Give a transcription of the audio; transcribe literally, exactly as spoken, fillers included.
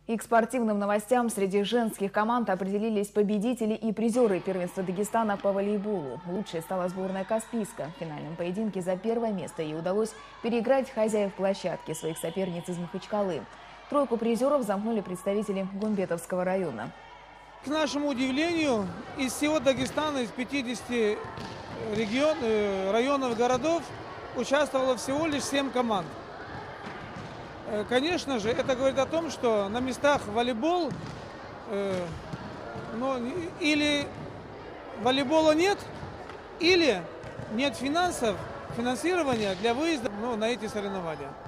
И к спортивным новостям. Среди женских команд определились победители и призеры первенства Дагестана по волейболу. Лучшей стала сборная Каспийска. В финальном поединке за первое место ей удалось переиграть хозяев площадки, своих соперниц из Махачкалы. Тройку призеров замкнули представители Гумбетовского района. К нашему удивлению, из всего Дагестана, из пятидесяти регион, районов, городов, участвовало всего лишь семь команд. Конечно же, это говорит о том, что на местах волейбол, э, ну, или волейбола нет, или нет финансов, финансирования для выезда, ну, на эти соревнования.